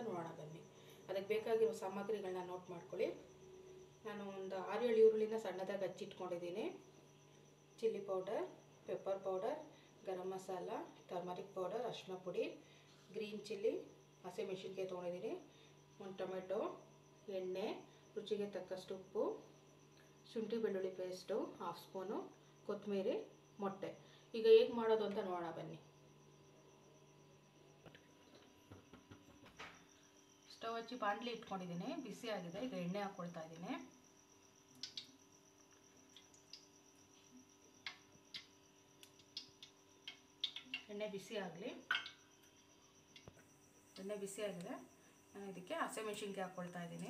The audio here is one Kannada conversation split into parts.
ನೋಡೋಣ ಬನ್ನಿ. ಅದಕ್ಕೆ ಬೇಕಾಗಿರೋ ಸಾಮಗ್ರಿಗಳನ್ನ ನೋಟ್ ಮಾಡ್ಕೊಳ್ಳಿ. ನಾನು ಒಂದು 6-7 ಈರುಳ್ಳಿನ ಸಣ್ಣದಾಗಿ ಹಚ್ಚಿಟ್ಕೊಂಡಿದ್ದೀನಿ. Chilli powder, pepper powder, garam masala, turmeric powder, ಅರಿಶಿನ ಪುಡಿ, ಗ್ರೀನ್ ಚಿಲ್ಲಿ, ಹಸಿಮೆಣಸಿನ್ಕಾಯಿ ತೊಗೊಂಡಿದ್ದೀನಿ, ಒಂದು ಟೊಮೆಟೊ, ಎಣ್ಣೆ, ರುಚಿಗೆ ತಕ್ಕಷ್ಟು ಉಪ್ಪು, ಶುಂಠಿ ಬೆಳ್ಳುಳ್ಳಿ ಪೇಸ್ಟು 1/2 ಸ್ಪೂನು, ಕೊತ್ತಂಬರಿ, ಮೊಟ್ಟೆ. ಈಗ ಹೇಗೆ ಮಾಡೋದು ಅಂತ ನೋಡೋಣ ಬನ್ನಿ. ಸ್ಟವ್ ಹಚ್ಚಿ ಬಾಣಲಿ ಇಟ್ಕೊಂಡಿದ್ದೀನಿ, ಬಿಸಿ ಆಗಿದೆ. ಈಗ ಎಣ್ಣೆ ಹಾಕ್ಕೊಳ್ತಾ ಇದ್ದೀನಿ. ಎಣ್ಣೆ ಬಿಸಿ ಆಗಲಿ. ಎಣ್ಣೆ ಬಿಸಿ ಆಗಿದೆ. ನಾನು ಇದಕ್ಕೆ ಹಸಿಮೆಣಸಿನ್ಕಾಯಿ ಹಾಕ್ಕೊಳ್ತಾ ಇದ್ದೀನಿ.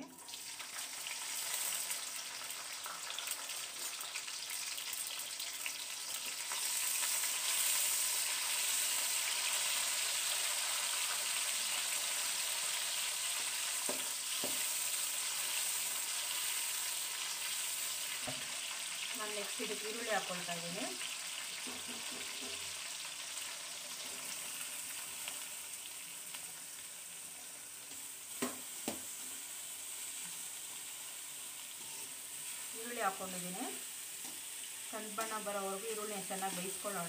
ನಾನು ನೆಕ್ಸ್ಟ್ ಇದಕ್ಕೆ ಈರುಳ್ಳಿ ಹಾಕ್ಕೊಳ್ತಾ ಇದ್ದೀನಿ. ಈರುಳ್ಳಿ ಹಾಕ್ಕೊಂಡಿದ್ದೀನಿ. ಕಂದು ಬಣ್ಣ ಬರೋವರೆಗೂ ಈರುಳ್ಳಿ ಚೆನ್ನಾಗಿ ಬೇಯಿಸ್ಕೊಳ್ಳೋಣ.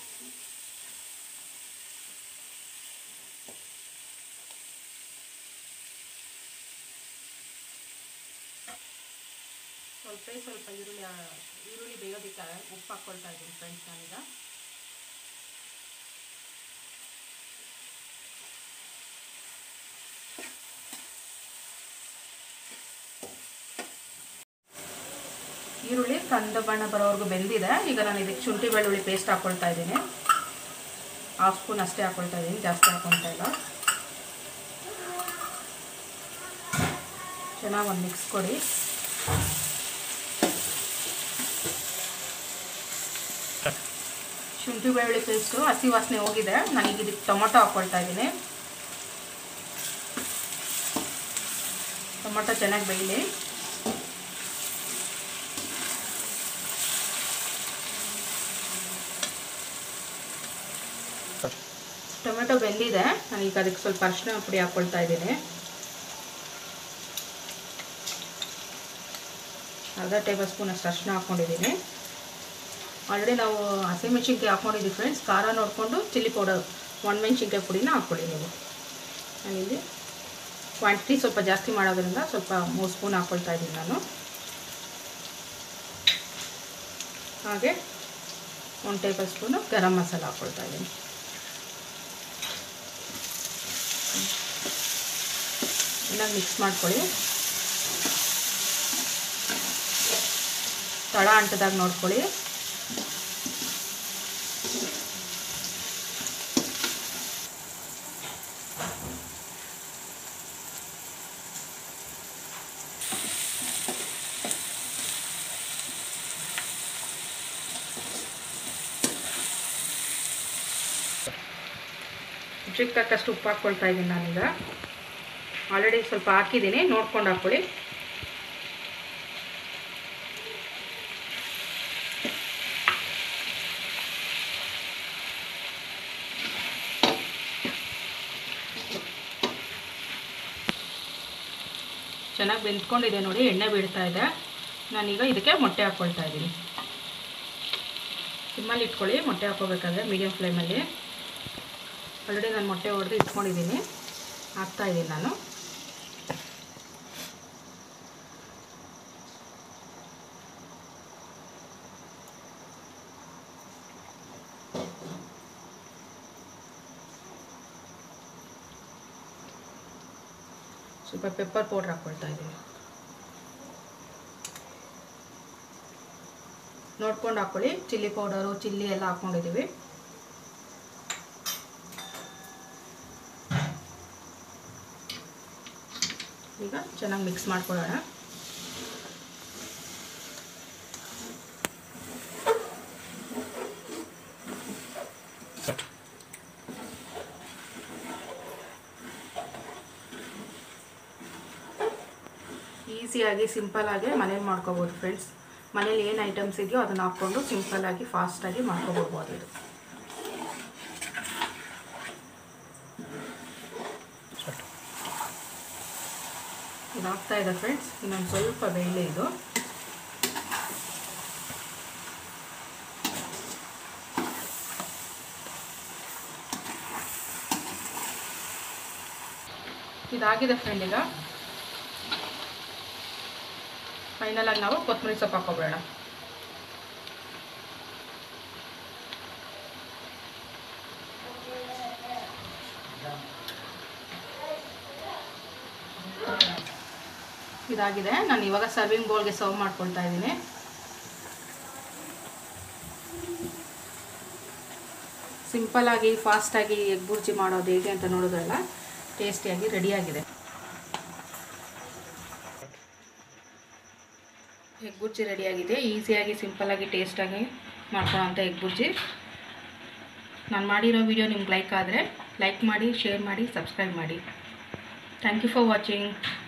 ಸ್ವಲ್ಪ ಈರುಳ್ಳಿ ಬೇಯೋದಕ್ಕೆ ಉಪ್ಪು ಹಾಕ್ಕೊಳ್ತಾ ಇದ್ದೀನಿ ಫ್ರೆಂಡ್ಸ್. ನಾನೀಗ ಈರುಳ್ಳಿ ಕಂದು ಬಣ್ಣ ಬರೋವರೆಗೂ ಬೆಂದಿದೆ. ಈಗ ನಾನು ಇದಕ್ಕೆ ಶುಂಠಿ ಬೆಳ್ಳುಳ್ಳಿ ಪೇಸ್ಟ್ ಹಾಕ್ಕೊಳ್ತಾ ಇದ್ದೀನಿ. 1/2 ಸ್ಪೂನ್ ಅಷ್ಟೇ ಹಾಕ್ಕೊಳ್ತಾ ಇದ್ದೀನಿ, ಜಾಸ್ತಿ ಹಾಕ್ಕೊಳ್ತಾ ಇಲ್ಲ. ಚೆನ್ನಾಗಿ ಒಂದು ಮಿಕ್ಸ್ ಕೊಡಿ. ಶುಂಠಿ ಬೆಳ್ಳುಳ್ಳಿ ಪೇಸ್ಟು ಹಸಿ ವಾಸನೆ ಹೋಗಿದೆ. ನಾನೀಗ ಇದಕ್ಕೆ ಟೊಮೊಟೊ ಹಾಕ್ಕೊಳ್ತಾ ಇದ್ದೀನಿ. ಟೊಮೊಟೊ ಚೆನ್ನಾಗಿ ಬೇಯಲಿ. ಟೊಮೆಟೊ ಬೆಂದಿದೆ. ನಾನೀಗ ಅದಕ್ಕೆ ಸ್ವಲ್ಪ ಅರಿಶಿನ ಪುಡಿ ಹಾಕ್ಕೊಳ್ತಾ ಇದ್ದೀನಿ. 1/2 ಟೇಬಲ್ ಸ್ಪೂನ್ ಅಷ್ಟು ಅರಿಶಿನ ಹಾಕ್ಕೊಂಡಿದ್ದೀನಿ. ಆಲ್ರೆಡಿ ನಾವು ಹಸಿಮೆಣಸಿನ್ಕಾಯಿ ಹಾಕ್ಕೊಂಡಿದ್ದೀವಿ ಫ್ರೆಂಡ್ಸ್. ಖಾರ ನೋಡಿಕೊಂಡು ಚಿಲ್ಲಿ ಪೌಡರ್ ಒಣಮೆಣಸಿನ್ಕಾಯಿ ಪುಡಿನ ಹಾಕ್ಕೊಳ್ಳಿ ನೀವು. ನಾನಿಲ್ಲಿ ಕ್ವಾಂಟಿಟಿ ಸ್ವಲ್ಪ ಜಾಸ್ತಿ ಮಾಡೋದ್ರಿಂದ ಸ್ವಲ್ಪ 3 ಸ್ಪೂನ್ ಹಾಕ್ಕೊಳ್ತಾ ಇದ್ದೀನಿ ನಾನು. ಹಾಗೆ 1 ಟೇಬಲ್ ಸ್ಪೂನು ಗರಂ ಮಸಾಲ ಹಾಕ್ಕೊಳ್ತಾ ಇದ್ದೀನಿ. ಚೆನ್ನಾಗಿ ಮಿಕ್ಸ್ ಮಾಡ್ಕೊಳ್ಳಿ. ತಳ ಅಂಟದಾಗ ನೋಡ್ಕೊಳ್ಳಿ. ರುಚಿಗೆ ತಕ್ಕಷ್ಟು ಉಪ್ಪು ಹಾಕ್ಕೊಳ್ತಾ ಇದ್ದೀನಿ ನಾನೀಗ. ಆಲ್ರೆಡಿ ಸ್ವಲ್ಪ ಹಾಕಿದ್ದೀನಿ, ನೋಡ್ಕೊಂಡು ಹಾಕ್ಕೊಳ್ಳಿ. ಚೆನ್ನಾಗಿ ಬೆಂದ್ಕೊಂಡಿದೆ ನೋಡಿ, ಎಣ್ಣೆ ಬೀಳ್ತಾ ಇದೆ. ನಾನೀಗ ಇದಕ್ಕೆ ಮೊಟ್ಟೆ ಹಾಕ್ಕೊಳ್ತಾ ಇದ್ದೀನಿ. ಸಿಮ್ಮಲ್ಲಿ ಇಟ್ಕೊಳ್ಳಿ ಮೊಟ್ಟೆ ಹಾಕ್ಕೋಬೇಕಾದ್ರೆ, ಮೀಡಿಯಮ್ ಫ್ಲೇಮಲ್ಲಿ. ಆಲ್ರೆಡಿ ನಾನು ಮೊಟ್ಟೆ ಹೊಡೆದು ಇಟ್ಕೊಂಡಿದ್ದೀನಿ, ಹಾಕ್ತಾಯಿದ್ದೀನಿ ನಾನು. ಸ್ವಲ್ಪ ಪೆಪ್ಪರ್ ಪೌಡ್ರ್ ಹಾಕ್ಕೊಳ್ತಾ ಇದ್ದೀನಿ. ನೋಡ್ಕೊಂಡು ಹಾಕ್ಕೊಳ್ಳಿ. ಚಿಲ್ಲಿ ಪೌಡರು, ಚಿಲ್ಲಿ ಎಲ್ಲ ಹಾಕ್ಕೊಂಡಿದ್ದೀವಿ. ಈಗ ಚೆನ್ನಾಗಿ ಮಿಕ್ಸ್ ಮಾಡ್ಕೊಳ್ಳೋಣ. ಈಸಿಯಾಗಿ ಸಿಂಪಲ್ಲಾಗಿ ಮನೇಲಿ ಮಾಡ್ಕೋಬೋದು ಫ್ರೆಂಡ್ಸ್. ಮನೇಲಿ ಏನು ಐಟಮ್ಸ್ ಇದೆಯೋ ಅದನ್ನು ಹಾಕ್ಕೊಂಡು ಸಿಂಪಲ್ಲಾಗಿ ಫಾಸ್ಟಾಗಿ ಮಾಡ್ಕೊಬೋದು ಇದು. ಇದಾಗ್ತಾ ಇದೆ ಫ್ರೆಂಡ್ಸ್, ಇನ್ನೊಂದು ಸ್ವಲ್ಪ ಬೇಳೆ ಇದು. ಇದಾಗಿದೆ ಫ್ರೆಂಡ್. ಈಗ ಫೈನಲ್ ಆಗಿ ನಾವು ಕೊತ್ತಂಬರಿ ಸೊಪ್ಪು ಹಾಕೋಬೇಡ. ಇದಾಗಿದೆ. ನಾನು ಇವಾಗ ಸರ್ವಿಂಗ್ ಬೌಲ್ಗೆ ಸರ್ವ್ ಮಾಡ್ಕೊಳ್ತಾ ಇದ್ದೀನಿ. ಸಿಂಪಲ್ಲಾಗಿ ಫಾಸ್ಟಾಗಿ ಎಗ್ ಬುರ್ಜಿ ಮಾಡೋದು ಹೇಗೆ ಅಂತ ನೋಡೋದ್ರಲ್ಲ, ಟೇಸ್ಟಿಯಾಗಿ ರೆಡಿಯಾಗಿದೆ. ಎಗ್ ಬುರ್ಜಿ ರೆಡಿಯಾಗಿದೆ. ಈಸಿಯಾಗಿ ಸಿಂಪಲ್ಲಾಗಿ ಟೇಸ್ಟಾಗಿ ಮಾಡ್ಕೊಳ್ಳೋಂಥ ಎಗ್ ಬುರ್ಜಿ. ನಾನು ಮಾಡಿರೋ ವಿಡಿಯೋ ನಿಮ್ಗೆ ಲೈಕ್ ಆದರೆ ಲೈಕ್ ಮಾಡಿ, ಶೇರ್ ಮಾಡಿ, ಸಬ್ಸ್ಕ್ರೈಬ್ ಮಾಡಿ. Thank you for watching.